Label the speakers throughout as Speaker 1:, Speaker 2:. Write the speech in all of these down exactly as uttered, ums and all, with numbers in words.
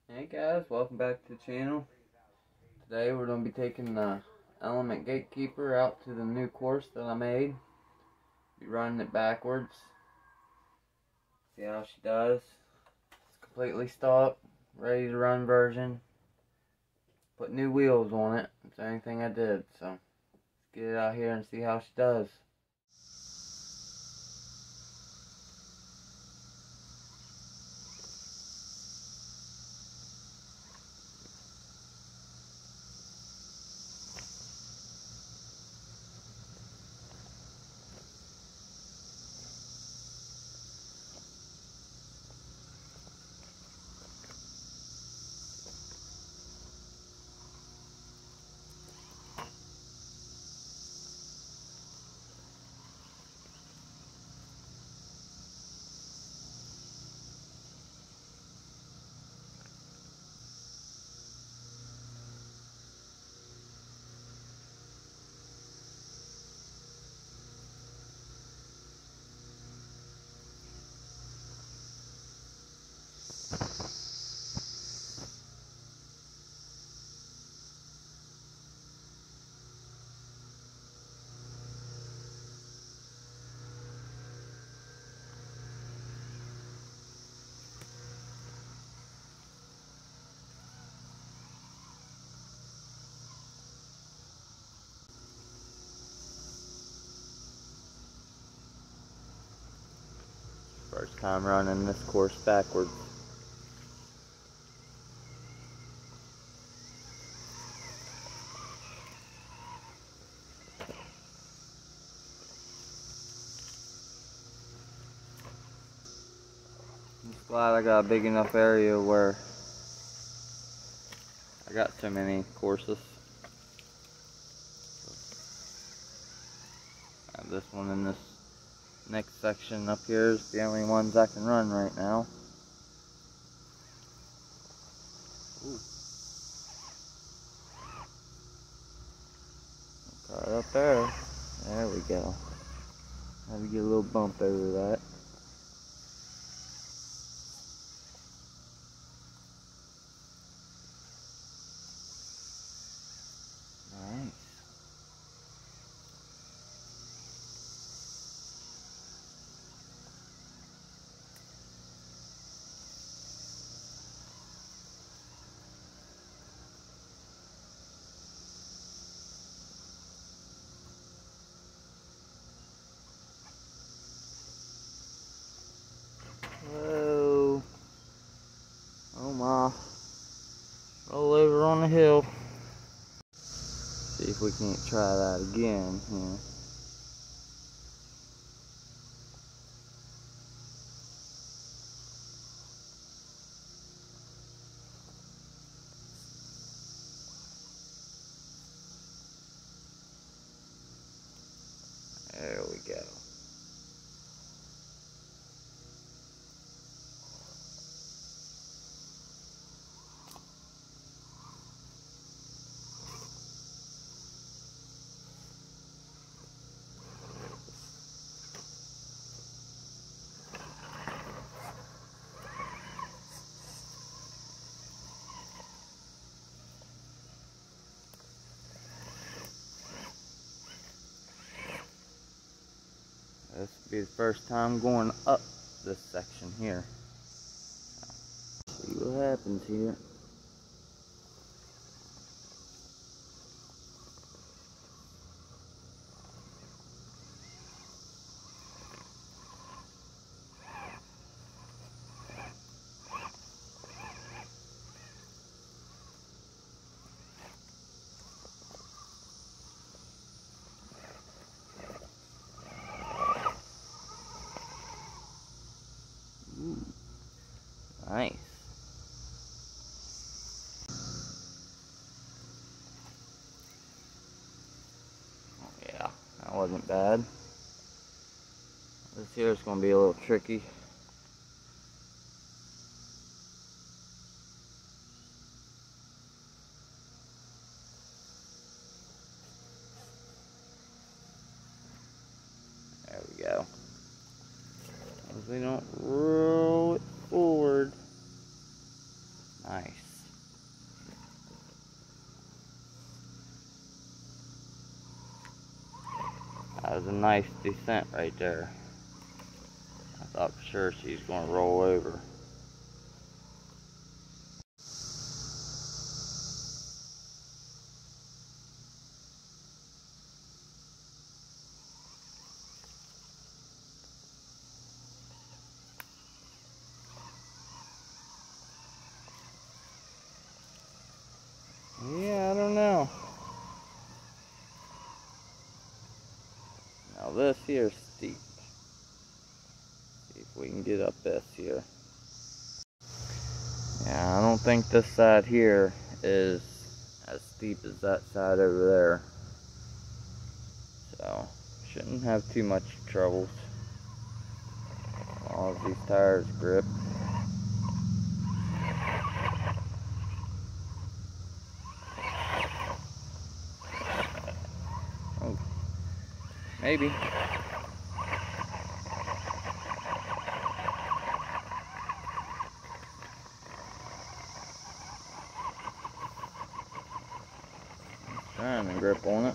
Speaker 1: Hey guys, welcome back to the channel. Today we're going to be taking the Element Gatekeeper out to the new course that I made. Be running it backwards. See how she does. It's completely stock, ready to run version. Put new wheels on it. That's the only thing I did. So let's get it out here and see how she does. First time running this course backwards. I'm just glad I got a big enough area where I got so many courses. And this one and this next section up here is the only ones I can run right now. Ooh. Got it up there. There we go. Had to get a little bump over that. Nice. Whoa. Oh my. Roll over on the hill. See if we can't try that again here. There we go. This will be the first time going up this section here. See what happens here. Ooh, nice. Oh, yeah, that wasn't bad. This here is going to be a little tricky. There we go. As we don't roll it forward. Nice. That was a nice descent right there. I thought for sure she was going to roll over. Yeah, I don't know. Now this here's steep. See if we can get up this here. Yeah, I don't think this side here is as steep as that side over there. So, shouldn't have too much troubles. As long as these tires grip. Oh, maybe. Trying to grip on it.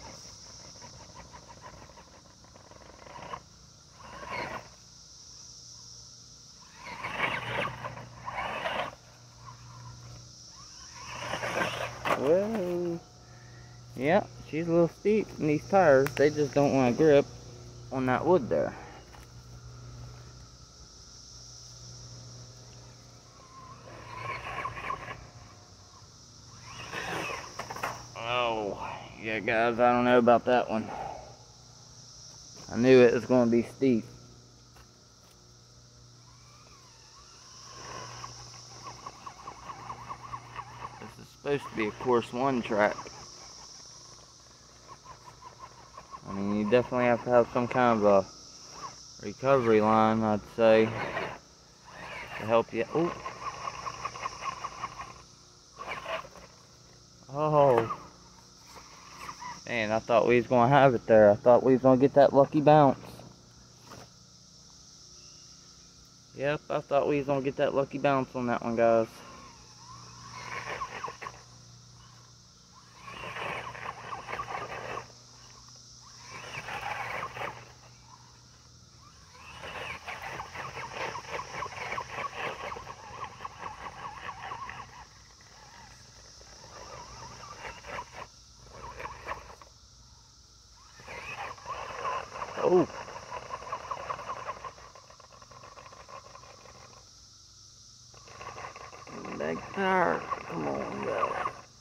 Speaker 1: Well, yeah, she's a little steep, and these tires, they just don't want to grip on that wood there. Oh, yeah, guys, I don't know about that one. I knew it was going to be steep. This is supposed to be a course one track. I mean, you definitely have to have some kind of a recovery line, I'd say, to help you. Ooh. Oh. Man, I thought we was going to have it there. I thought we was going to get that lucky bounce. Yep, I thought we was going to get that lucky bounce on that one, guys. Oh. Big tire. Come on, go.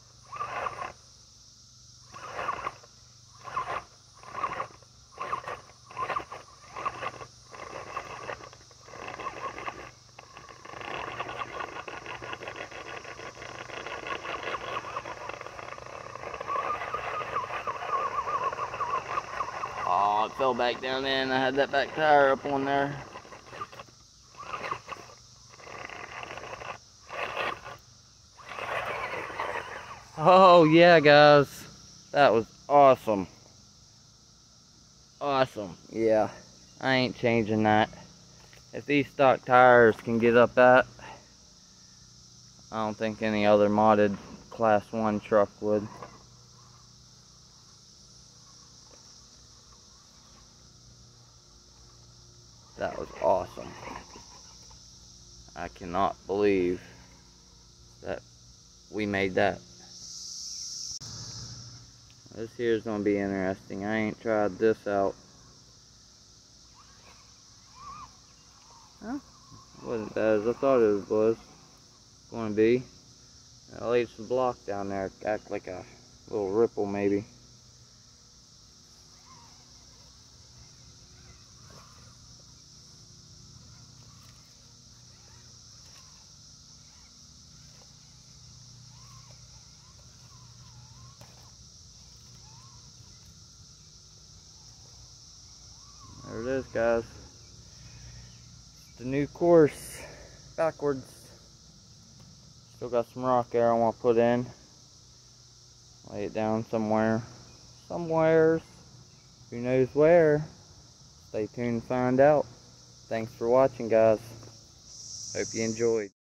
Speaker 1: Oh, it fell back down in. I had that back tire up on there. Oh, yeah, guys. That was awesome. Awesome. Yeah, I ain't changing that. If these stock tires can get up that, I don't think any other modded class one truck would. That was awesome. I cannot believe that we made that. This here is going to be interesting. I ain't tried this out. Huh? It wasn't bad as I thought it was going to be. I laid some block down there, act like a little ripple maybe. There it is, guys. The new course, backwards. Still got some rock there I want to put in. Lay it down somewhere. Somewheres. Who knows where? Stay tuned to find out. Thanks for watching, guys. Hope you enjoyed.